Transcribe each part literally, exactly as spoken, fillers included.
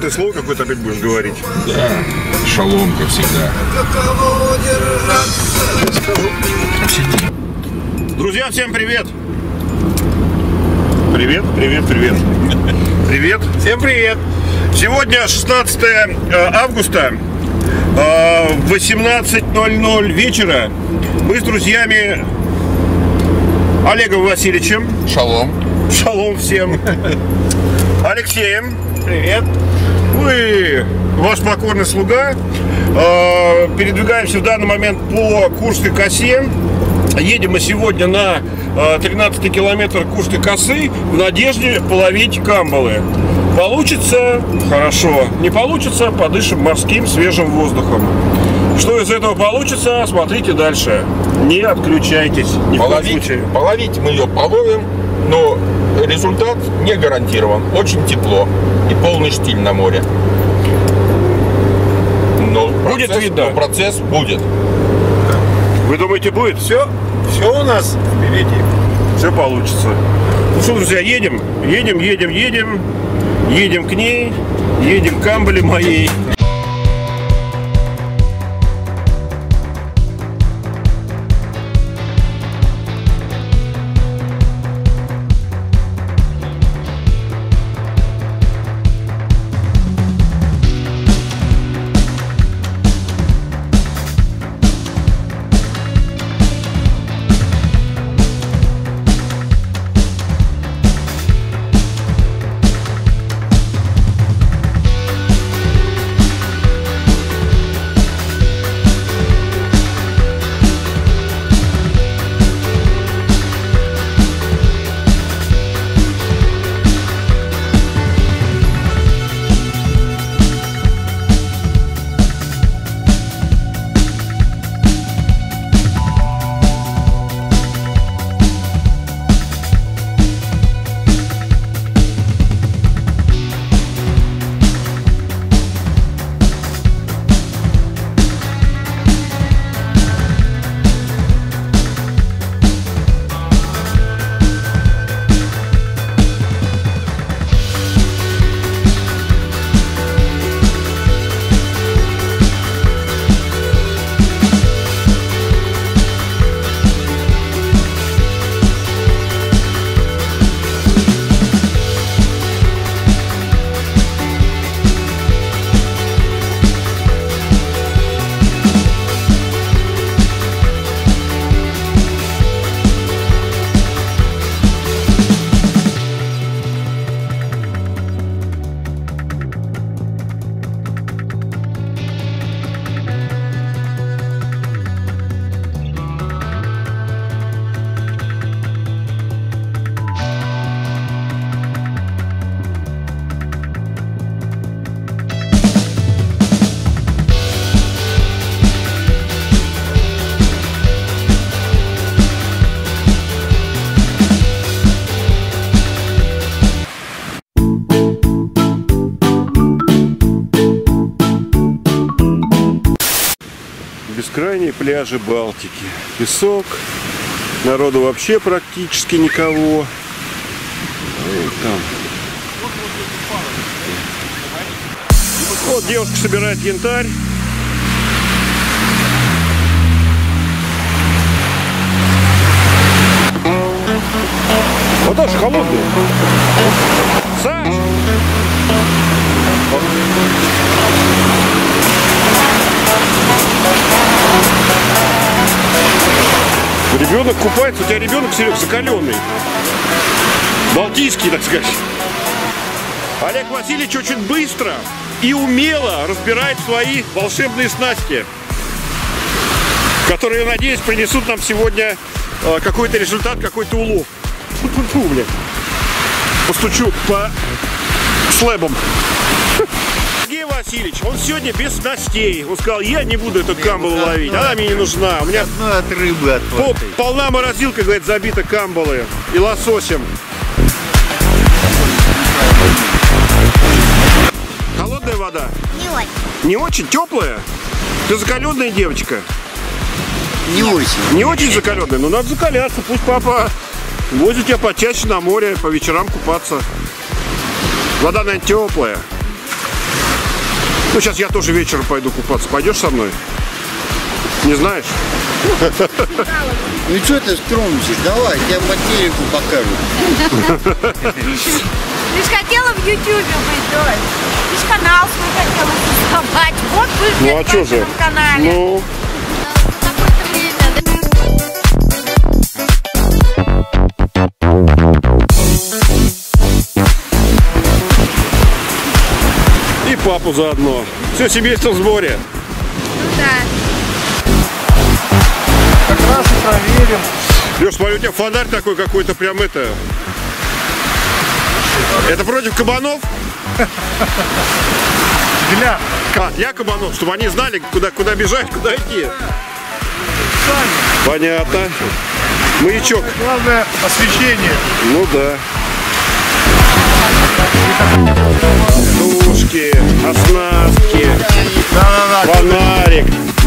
непонятное слово какое-то опять будешь говорить. Да, шалом, как всегда. Друзья, всем привет! Привет, привет, привет. Привет. Всем привет. Сегодня шестнадцатое августа, восемнадцать ноль ноль вечера. Мы с друзьями Олегом Васильевичем. Шалом. Шалом всем. Алексеем. Привет. Мы, ваш покорный слуга, передвигаемся в данный момент по Курской косе. Едем мы сегодня на тринадцатый километр Курской косы в надежде половить камбалы. Получится – хорошо, не получится – подышим морским свежим воздухом. Что из этого получится, смотрите дальше. Не отключайтесь ни в коем случае. Половить мы ее половим, но результат не гарантирован. Очень тепло и полный штиль на море. Но будет процесс, видно. Но процесс будет. Вы думаете, будет? Все, все у нас впереди. Все получится. Ну что, друзья, едем, едем, едем, едем, едем к ней, едем к камбале моей. Бескрайние пляжи Балтики. Песок. Народу вообще практически никого. Вот там. Вот девушка собирает янтарь. Вот тоже холодный. Саш! Ребенок купается, у тебя ребенок, Серег, закаленный. Балтийский, так сказать. Олег Васильевич очень быстро и умело разбирает свои волшебные снасти, которые, я надеюсь, принесут нам сегодня э, какой-то результат, какой-то улов. Фу-фу-фу, блядь. Постучу по слэбам. Сергей Васильевич, он сегодня без снастей. Он сказал, я не буду эту камбалу ловить, она мне не нужна. У меня одно от рыбы от пол, полна морозилка, говорит, забита камбалы и лососем. Холодная вода? Не очень. Не очень? Теплая? Ты закаленная девочка? Не очень. Не очень закаленная? Ну надо закаляться, пусть папа возит тебя почаще на море, по вечерам купаться. Вода, наверное, теплая. Ну, сейчас я тоже вечером пойду купаться. Пойдешь со мной? Не знаешь? Ну что ты стромишься? Давай, я материку покажу. Ты ж хотела в Ютубе быть, Дорь. Ты ж канал свой хотела создавать. Вот будешь Ну а что же? канале. Ну... И папу заодно. Все семейство в сборе. Ну да. Как раз и проверим. Леш, смотри, у тебя фонарь такой какой-то прям это... Это против кабанов? Для. А, для кабанов, чтобы они знали, куда, куда бежать, куда идти. Понятно. Маячок. Главное освещение. Ну да. Душки, оснастки, Да-да-да. фонарик.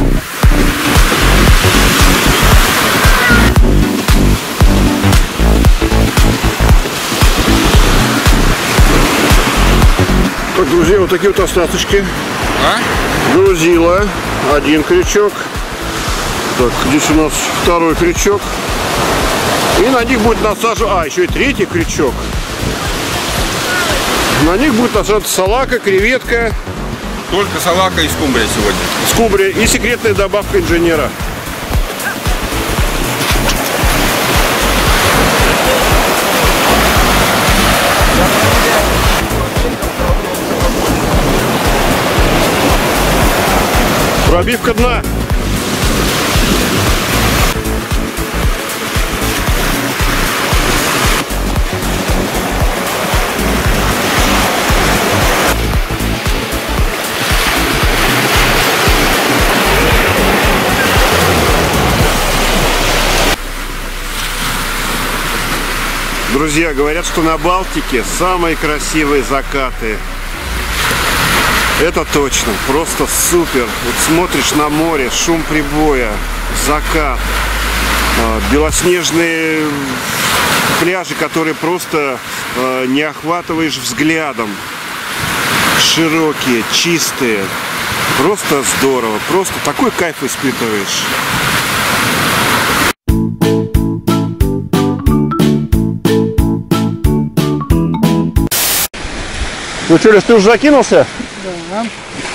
Так, друзья, вот такие вот остаточки. А? Грузила. Один крючок. Так, здесь у нас второй крючок. И на них будет насаживаться... А, еще и третий крючок. На них будет насаживаться салака, креветка, Только салака и скумбрия сегодня. скумбрия и секретная добавка инженера. Пробивка дна. Друзья, говорят, что на Балтике самые красивые закаты. Это точно, просто супер. Вот смотришь на море, шум прибоя, закат, белоснежные пляжи, которые просто не охватываешь взглядом. Широкие, чистые. Просто здорово, просто такой кайф испытываешь. Ну что, Леш, ты уже закинулся? Да.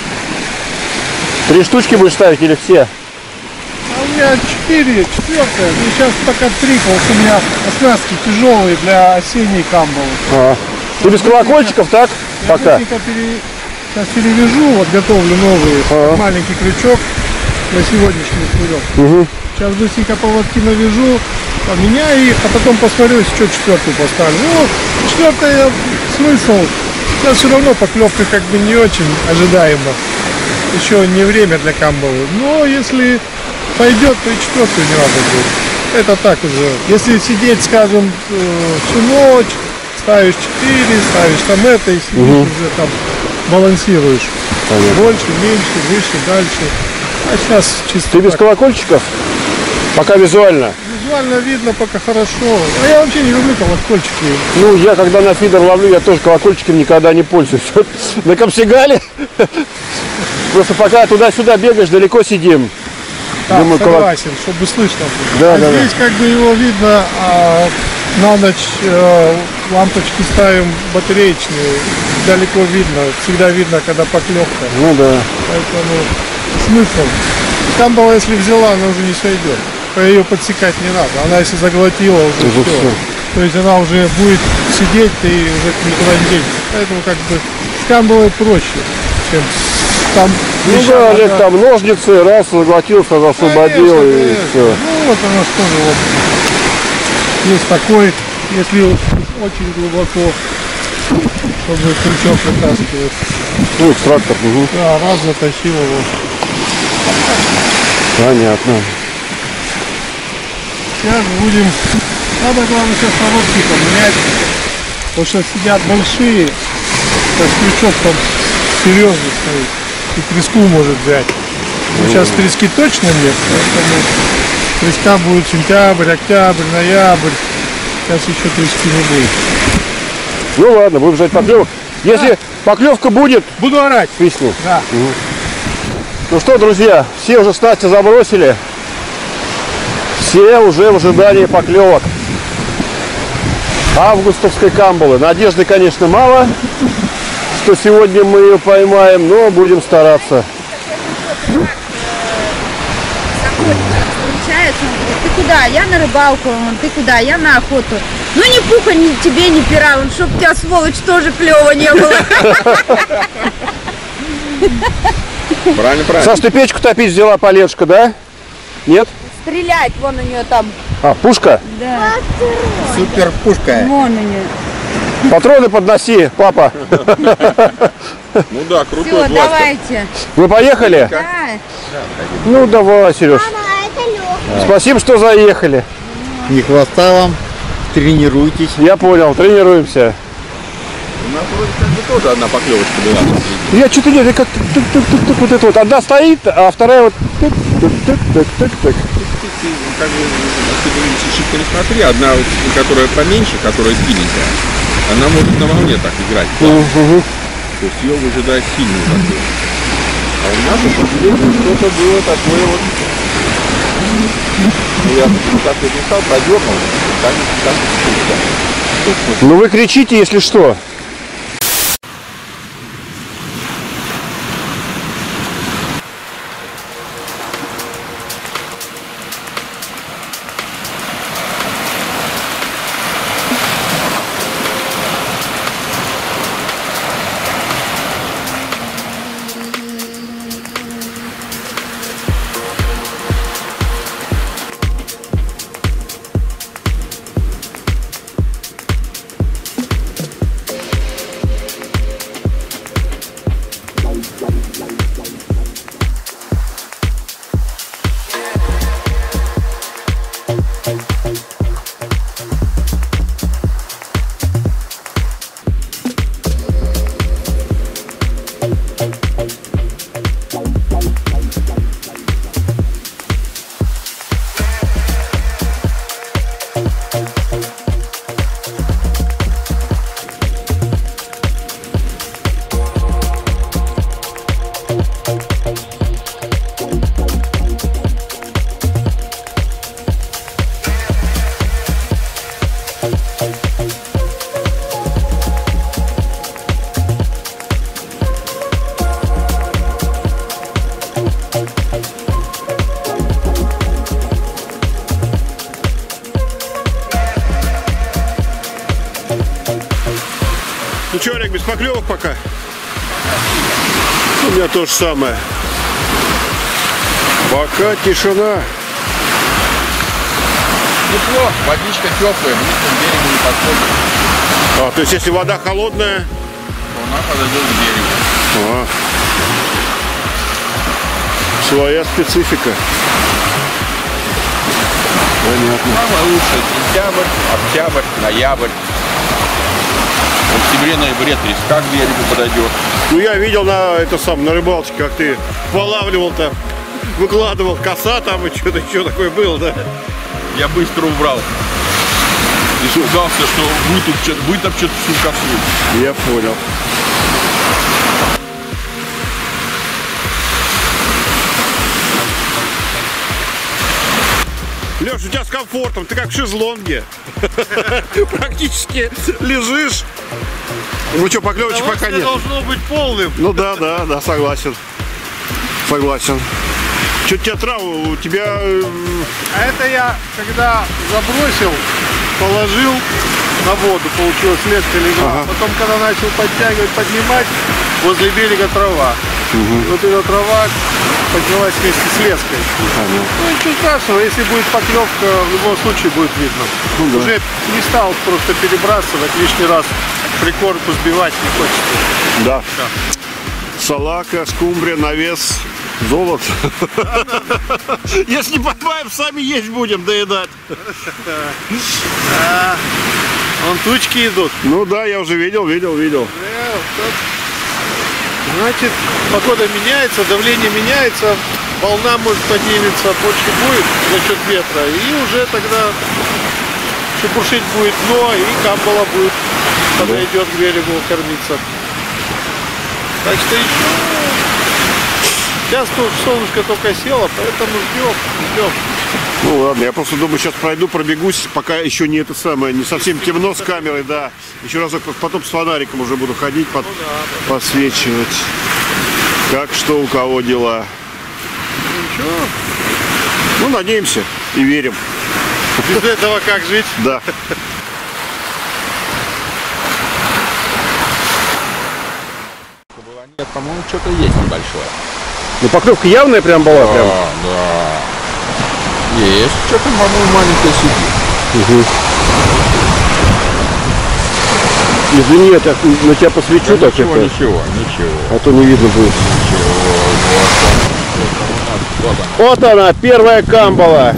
Три штучки будешь ставить или все? А у меня четыре, четвертая. Ну, сейчас пока три, потому что у меня оснастки тяжелые для осенней камбалы. А. Ты без колокольчиков, так? Я Пока. быстренько пере... сейчас перевяжу, вот готовлю новый А. маленький крючок на сегодняшний шнурек. Угу. Сейчас быстренько поводки навяжу, поменяю их, а потом посмотрю, если что, четвертую поставлю. Ну, четвертая смысл. Сейчас все равно поклевка как бы не очень ожидаема. Еще не время для камбалы. Но если пойдет, то и четвертую не надо будет. Это так уже. Если сидеть, скажем, всю ночь, ставишь четыре, ставишь там это, и сидишь Угу. уже там балансируешь. Понятно. Больше, меньше, выше, дальше. А сейчас чисто Ты без так. колокольчиков? Пока визуально. Визуально видно пока хорошо. А я вообще не люблю колокольчики. Ну, я когда на фидер ловлю, я тоже колокольчиком никогда не пользуюсь. Вот на Капсигале. Просто пока туда-сюда бегаешь, далеко сидим. Да, Думаю, колок- согласен, чтобы слышно было. Да, а да, здесь как бы его видно, а на ночь э, лампочки ставим батареечные, далеко видно, всегда видно, когда поклевка. Ну да. Поэтому смысл. Камбала, если взяла, она уже не сойдет. Ее подсекать не надо. Она если заглотила, уже, Уже все. всё. То есть она уже будет сидеть и уже никуда не денется. Поэтому как бы с камбалой проще, чем там. Ну вещам да, Олег, надо- там ножницы, раз, заглотил, сразу освободил Конечно, и конечно. все. Ну вот она что же вот. Есть такой, если очень глубоко, чтобы крючок вытаскивать. Ну, экстрактор. Угу. Да, раз затащил его. Понятно. Сейчас будем, надо главное сейчас проводки поменять, потому что сидят большие, сейчас крючок там серьезный стоит, и треску может взять. Ну, сейчас трески точно нет, поэтому треска будет сентябрь, октябрь, ноябрь, сейчас еще трески не будет. Ну ладно, будем ждать поклевок. Если поклевка будет, Буду орать. свистни. Да. Ну что, друзья, все уже снасти забросили. Все уже в ожидании поклевок августовской камбалы. Надежды, конечно, мало, что сегодня мы ее поймаем, но будем стараться. Встречается, он говорит, ты куда? Я на рыбалку. Он, ты куда? Я на охоту. Ну ни пуха, ни тебе, ни пера. Он, чтоб у тебя, сволочь, тоже клёво не было. Правильно, правильно. Саш, ты печку топить взяла, Полежка, да? Нет? Стрелять, вон у нее там. А, пушка? Да. Супер пушка. Вон у нее. Патроны подноси, папа. Ну да, крутой Все, бластер. давайте. Вы поехали? Да. Ну давай, Сереж. Спасибо, что заехали. Не хвоста вам. Тренируйтесь. Я понял, тренируемся. У нас вроде как бы тоже одна поклевочка была. Я что-то нет, я как тык-тык-тык-тык, вот это вот. Одна стоит, а вторая вот тык-тык-тык-тык-тык. Как бы, ты говоришь, ошибку не смотри. Одна, вот, которая поменьше, которая синенькая, она может на волне так играть. Угу. То есть ее выжидает сильную такую. А у нас, по сожалению, что-то было такое вот. Ну, я как я не стал, продернул. Так, так, так. Ну вы кричите, если что. Ну что, Олег, без поклевок пока? У меня то же самое. Пока тишина. Тепло, водичка теплая, мы к берегу не подходим. А, то есть если вода холодная, То она подойдет к берегу. а, своя специфика. Понятно. Самое лучшее сентябрь, октябрь, ноябрь. В октябре-ноябре треска к берегу подойдет. Ну я видел на это сам на рыбалке, как ты полавливал там, выкладывал коса там и что-то еще такое было, да? Я быстро убрал. Испугался, что вытопчет, вытопчет всю косу. Я понял. Леш, у тебя с комфортом, ты как в шезлонге. Практически лежишь. Ну что, поклевочек пока нет. Должно быть полным. Ну да, да, да, согласен. Согласен. Что у тебя трава? У тебя... А это я, когда забросил, положил на воду, получилось леска легла. Ага. Потом, когда начал подтягивать, поднимать, возле берега трава. Угу. Вот эта трава поднялась вместе с леской. Ну ничего страшного, если будет поклевка, в любом случае будет видно. Ну, да. Уже не стал просто перебрасывать лишний раз, прикормку сбивать не хочется. Да. Салака, скумбрия, навес, золото. Если поймаем, сами есть будем, доедать. А, вон тучки идут. Ну да, я уже видел, видел, видел. Э, вот. Значит, погода меняется, давление меняется, волна может поднимется, больше будет за счет ветра, и уже тогда шебуршить будет дно, и камбала будет, подойдет к берегу кормиться. Так что еще... Сейчас тут солнышко только село, поэтому ждем, ждем. Ну ладно, я просто думаю, сейчас пройду, пробегусь, пока еще не это самое, не совсем темно с камерой, да. Еще разок, потом с фонариком уже буду ходить, под, ну, да, подсвечивать. Как что у кого дела. Ничего. Ну, надеемся и верим. Без этого как жить? Да. Нет, по-моему, что-то есть небольшое. Ну, поклевка явная прям была? Да, прям. Да. Есть. Что-то, по-моему, маленькое сидит. Угу. Извини, я так, на тебя посвечу. Да так ничего, это, ничего, ничего. а то не видно будет. Вот, вот она, первая камбала.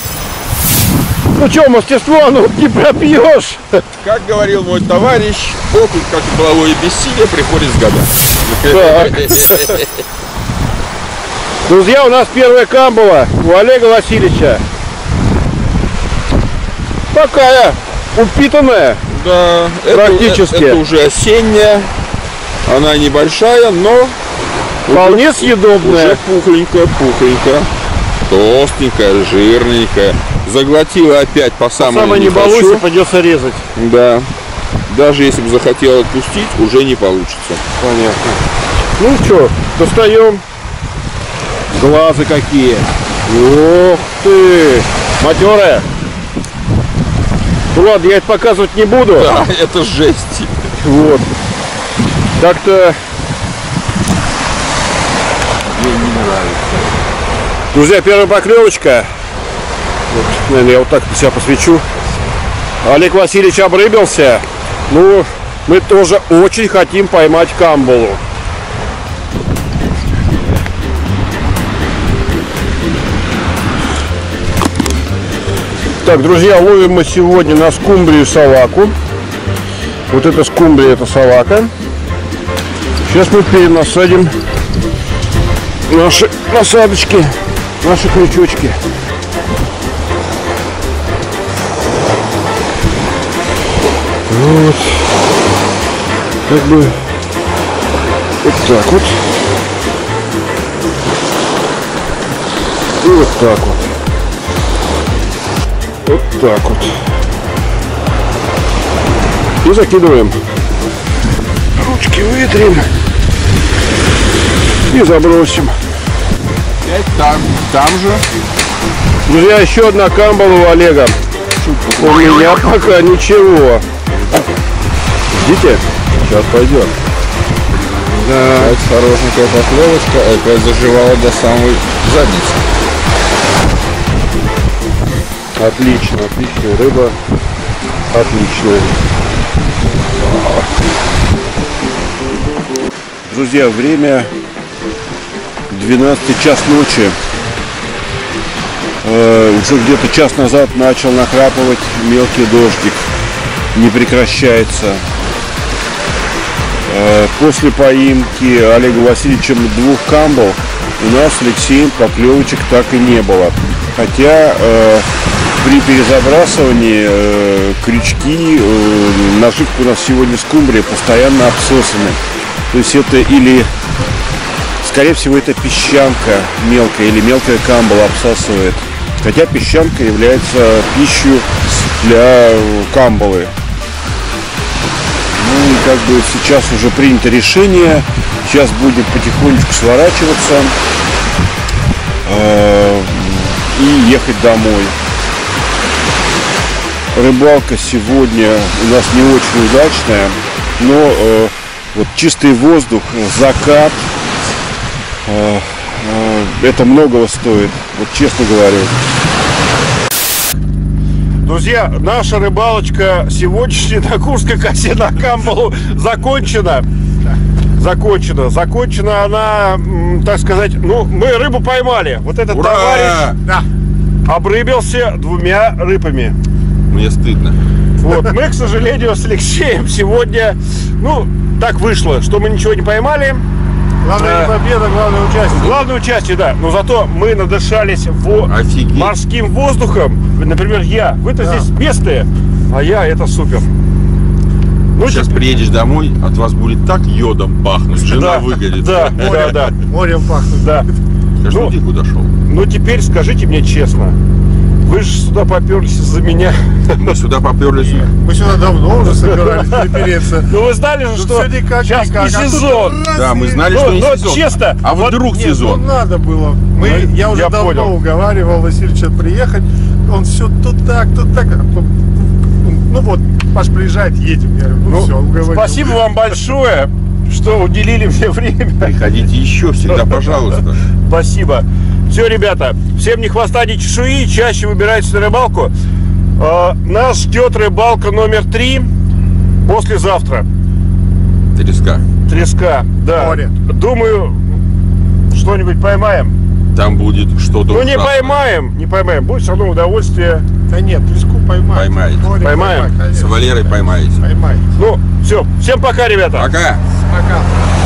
Ну что, мастерство, ну не пропьешь. как говорил мой товарищ, опыт, как и половое бессилие, приходит с годами. Друзья, у нас первая камбала у Олега Васильевича. Такая упитанная. Да, практически. Это, это уже осенняя. Она небольшая, но вполне съедобная. Уже пухленькая, пухленькая. Толстенькая, жирненькая. Заглотила опять по самой, самой не балуйся, придется резать. Да. Даже если бы захотел отпустить, уже не получится. Понятно. Ну что, достаем. Глазы какие. Ух ты! Матерая. Ну ладно, я это показывать не буду. Да, это жесть. Вот. Так-то... Мне не нравится. Друзья, первая поклевочка. Вот, наверное, я вот так себя посвечу. Олег Васильевич обрыбился. Ну, мы тоже очень хотим поймать камбалу. Так, друзья, ловим мы сегодня на скумбрию салаку. Вот это скумбрия, это салака. Сейчас мы перенасадим наши насадочки, наши крючочки. Вот. Как бы вот так вот. И вот так вот. Вот так вот. И закидываем. Ручки вытрем. И забросим. Опять там, там же. Друзья, еще одна камбала у Олега. У меня пока ничего. Ждите. Сейчас пойдет. Да. Хорошенькая поклевочка. Это заживала до самой задницы. Отлично, отличная рыба. Отличная. Друзья, время двенадцатый час ночи. Э, уже где-то час назад начал накрапывать мелкий дождик. Не прекращается. Э, после поимки Олега Васильевича двух камбал у нас с Алексеем поклевочек так и не было. Хотя э, при перезабрасывании э, крючки, э, наживка у нас сегодня скумбрия постоянно обсосаны. То есть это или, скорее всего, это песчанка мелкая или мелкая камбала обсасывает. Хотя песчанка является пищей для камбалы. Ну и как бы сейчас уже принято решение. Сейчас будем потихонечку сворачиваться э, и ехать домой. Рыбалка сегодня у нас не очень удачная, но э, вот чистый воздух, закат, э, э, это многого стоит, вот честно говорю. Друзья, наша рыбалочка сегодняшняя на Курской косе на камбалу закончена. Закончена. Закончена она, так сказать, ну, мы рыбу поймали. Вот этот Ура! товарищ, да, обрыбился двумя рыбами. Мне стыдно. Вот, мы, к сожалению, с Алексеем сегодня, ну, так вышло, что мы ничего не поймали. Главное не победа, главное участие. Главное участие, да. Но зато мы надышались во... морским воздухом. Например, я. Вы-то да. Здесь местные, а я это супер. Ну, Сейчас теперь- приедешь домой, от вас будет так йодом пахнуть. Жена Да, выгонит. да, да, да, Морем пахнет. да. Скажешь, Ну, ну ты куда шел? Ну теперь скажите мне честно, вы же сюда поперлись из-за меня. Мы сюда поперлись. Мы сюда давно уже собирались припереться. Ну вы знали же, что всё никак, сейчас никак. не А тут сезон. раз Да, мы и- знали, Ну, что не ну, сезон. честно, А вот вдруг Нет, сезон? ну надо было. Мы, Ну, я уже я давно понял. уговаривал Васильевича приехать. Он все тут так, тут так. Ну вот, Паш приезжает, едем. Я говорю, ну, Ну, все, уговорил. спасибо вам большое, что уделили мне время. Приходите еще всегда, пожалуйста. Спасибо. Все, ребята, всем ни хвоста, ни чешуи, чаще выбирайтесь на рыбалку. А, нас ждет рыбалка номер три послезавтра. Треска. Треска, да. Море. Думаю, что-нибудь поймаем. Там будет что-то Ну не ужасное. поймаем, не поймаем. Будет все равно удовольствие. Да нет, треску поймать. Поймаете. Море Поймаем. поймать, С конечно. Валерой поймаете. Ну, все, всем пока, ребята. Пока. Пока.